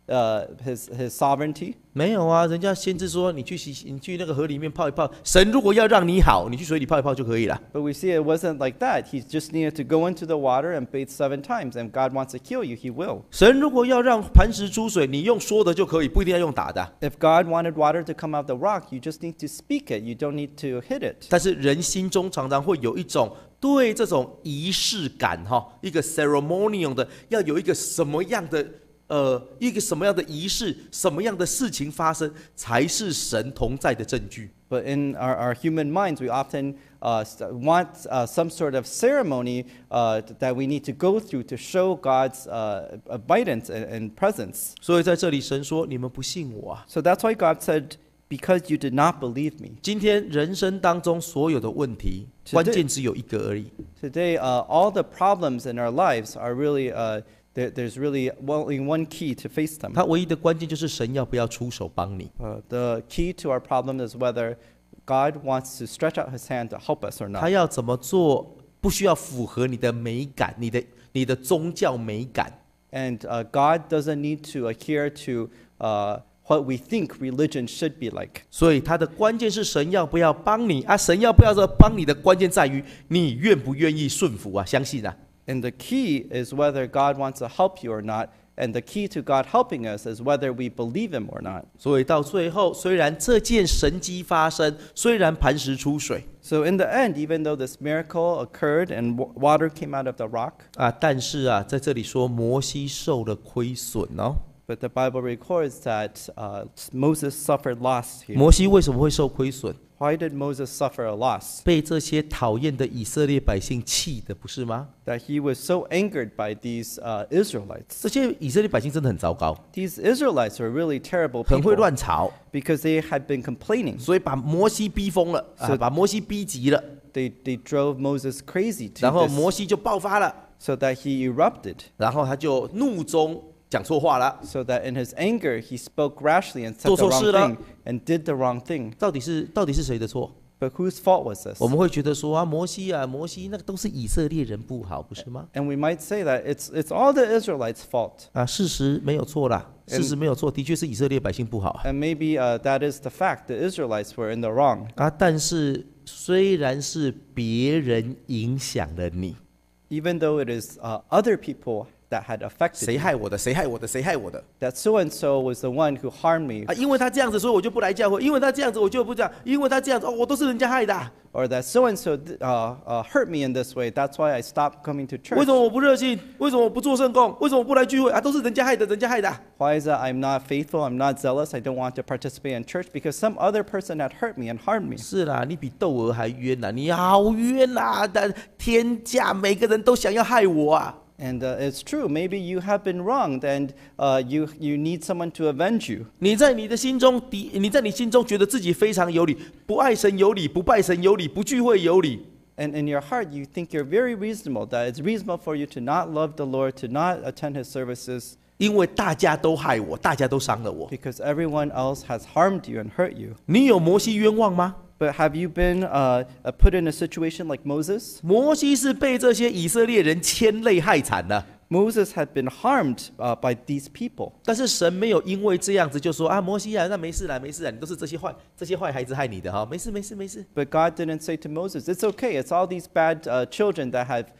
his sovereignty? 没有啊，人家先知说你去那个河里面泡一泡，神如果要让你好，你去水里泡一泡就可以了。 But we see it wasn't like that. He just needed to go into the water and bathe 7 times, and God wants to heal you, He will. 神如果要让磐石出水，你用说的就可以，不一定要用打的。 If God wanted water to come out the rock, you just need to speak it. You don't need to hit it. 但是人心中常常会有一种对这种仪式感一个 ceremonial 的，要有一个什么样的一个什么样的仪式，什么样的事情发生，才是神同在的证据。 But in our human minds, we often want some sort of ceremony that we need to go through to show God's abidance and presence. 所以在这里，神说：“你们不信我啊！” So that's why God said, because you did not believe me. 今天人生当中所有的问题，关键只有一个而已。 Today, all the problems in our lives are really, there's really only one key to face them. 它唯一的关键就是神要不要出手帮你。 The key to our problem is whether God wants to stretch out His hand to help us or 他 not. 要怎么做，不需要符合你的美感，你的宗教美感。 And God doesn't need to adhere to what we think religion should be like. 所以它的关键是神要不要帮你啊？神要不要帮你的关键在于你愿不愿意顺服啊？相信啊？ And the key is whether God wants to help you or not. And the key to God helping us is whether we believe Him or not. 所以到最后，虽然这件神迹发生，虽然磐石出水 So in the end, even though this miracle occurred and water came out of the rock, 啊，但是啊，在这里说摩西受了亏损哦。 but the Bible records that Moses suffered loss here. 摩西为什么会受亏损？ Why did Moses suffer a loss? 被这些讨厌的以色列百姓气的，不是吗？ That he was so angered by these Israelites. 这些以色列百姓真的很糟糕， These Israelites were really terrible 很会 people 乱吵， because they had been complaining. 所以把摩西逼疯了，啊， So- 把摩西逼急了， They drove Moses crazy 然 to 后 this, 摩西就爆发了， so that he erupted. 然后他就怒中讲错话了。 So that in his anger he spoke rashly and said 做 the 错事 wrong 了。 thing and did the wrong thing. 到底是谁的错？ But whose fault was this? 我们会觉得说啊，摩西那个都是以色列人不好，不是吗？ And we might say that it's all the Israelites' fault. 啊，事实没有错啦，事实没有错，的确是以色列百姓不好啊。 And maybe that is the fact. The Israelites were in the wrong. 啊，但是虽然是别人影响了你， Even though it is other people that had affected 谁 you. 害我的？谁害我的？谁害我的？ That so and so was the one who harmed me. 啊，因为他这样子，所以我就不来教会；因为他这样子，我就不这样；因为他这样子，哦，我都是人家害的啊。 Or that so and so hurt me in this way. That's why I stopped coming to 为 church. 什么我不热心？为什么我不做圣工？为什么我不来聚会啊？都是人家害的，人家害的啊。 Why is that I'm not faithful? I'm not zealous. I don't want to participate in church because some other person had hurt me and harmed me. 是啦，你比窦娥还冤呐！你好冤呐！但天价，每个人都想要害我啊！ And it's true. Maybe you have been wronged and you need someone to avenge you. 你在你心中觉得自己非常有理，不爱神有理，不拜神有理，不聚会有理。 And in your heart, you think you're very reasonable, that it's reasonable for you to not love the Lord, to not attend His services, 因为大家都害我，大家都伤了我。 because everyone else has harmed you and hurt you. 你有摩西冤枉吗？ But have you been put in a situation like Moses? 摩西是被这些以色列人牵累害惨的， Moses had been harmed by these people. 但是神没有因为这样子就说啊，摩西啊，那没事啦，没事啦，你都是这些坏孩子害你的哈，没事没事没事。 But God didn't say to Moses, it's okay, it's all these bad children that have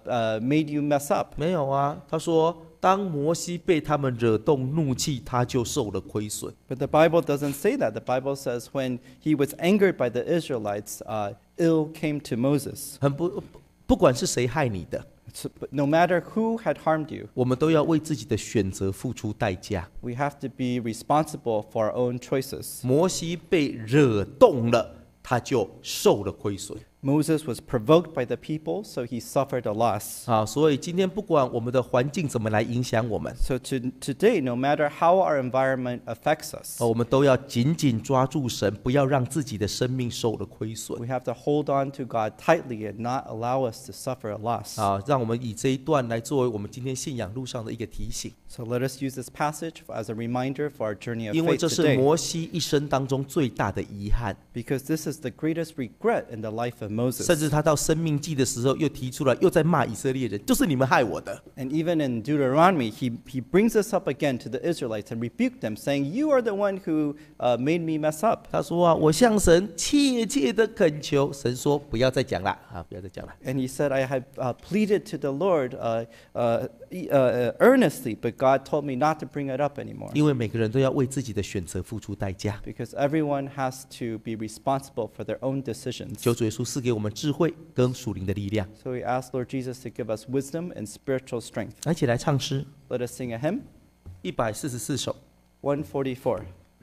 made you mess up. 没有啊，他说当摩西被他们惹动怒气，他就受了亏损。 But the Bible doesn't say that. The Bible says when he was angered by the Israelites, ill came to Moses. 不管是谁害你的， But no matter who had harmed you, 我们都要为自己的选择付出代价。 we have to be responsible for our own choices. 摩西被惹动了，他就受了亏损。 Moses was provoked by the people, so he suffered a loss. 好，所以今天不管我们的环境怎么来影响我们， So today, no matter how our environment affects us, 我们都要紧紧抓住神，不要让自己的生命受了亏损。 we have to hold on to God tightly and not allow us to suffer a loss. 好，让我们以这一段来作为我们今天信仰路上的一个提醒， So let us use this passage as a reminder for our journey of 因为 faith 这是 today, 摩西一生当中最大的遗憾。 because this is the greatest regret in the life of of 甚 Moses. 至他到生命记的时候又提出来，又在骂以色列人，就是你们害我的。 And even in Deuteronomy, he brings this up again to the Israelites and rebuked them, saying, "You are the one who made me mess up." 他说啊，我向神切切的恳求，神说不要再讲了啊，不要再讲了。 And he said, "I have pleaded to the Lord earnestly, but God told me not to bring it up anymore." 因为每个人都要为自己的选择付出代价。 Because everyone has to be responsible for their own decisions. 求主耶稣赐给我们智慧跟属灵的力量。 So we ask Lord Jesus to give us wisdom and spiritual strength. 来，一起来唱诗 Let us sing a hymn, 144首。 144.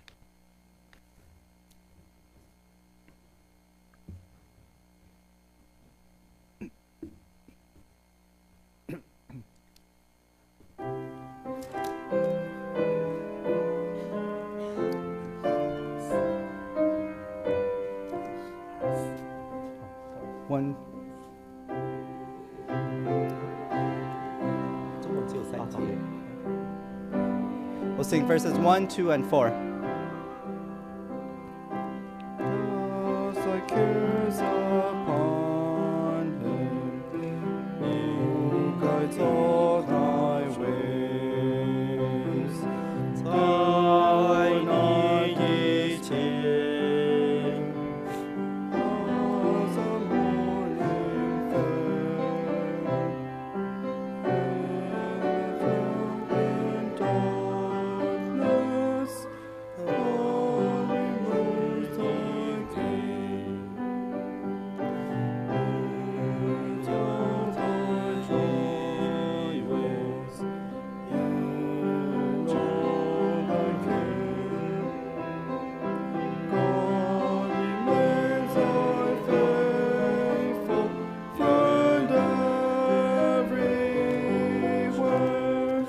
One. 中文只有3节。 We'll sing verses 1, 2, and 4. Cast thy cares upon him, who guides all thy ways. Thine eating, as the morning fair, in darkness, all removes thy gate. With all thy joys, you know thy care. God remains thy faithful friend everywhere.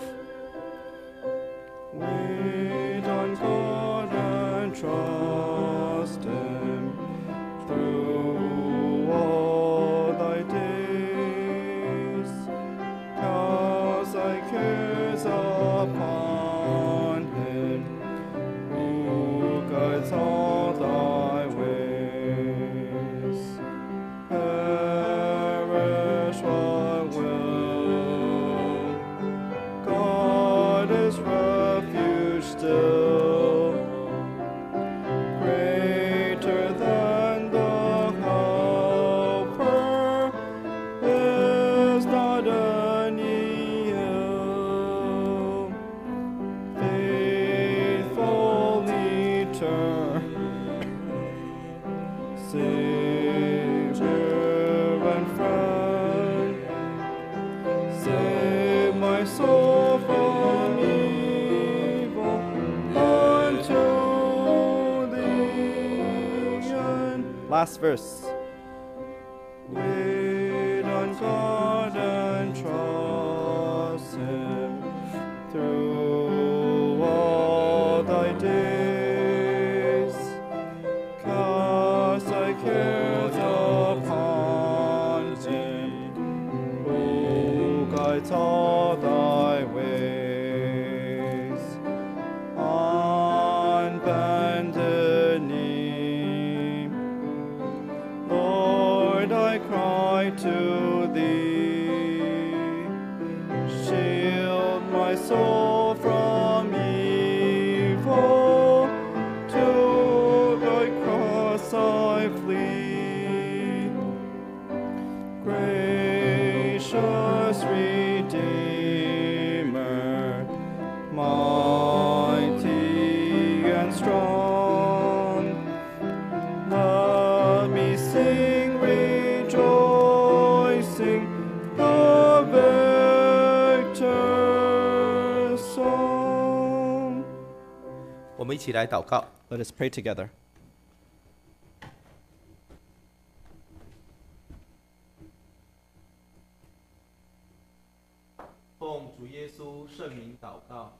Wait on God and trust Him through all thy days. Cast thy cares upon Him, who guides all thy ways. Perish what will, God is refuge still, greater than the helper is not any ill. Faithfully turn, Savior and friend, save my soul from evil unto the end. Last verse. Wait on God and trust Him through all thy days. Cast thy cares upon Him, who guides all thy ways. On bended knee, Lord, I cry to Thee. Shield my soul from evil. To thy cross I flee. Gracious Redeemer, mighty and strong, let me sing rejoicing the victor's song. 我们一起来祷告。 Let us pray together. 奉主耶稣圣名祷告。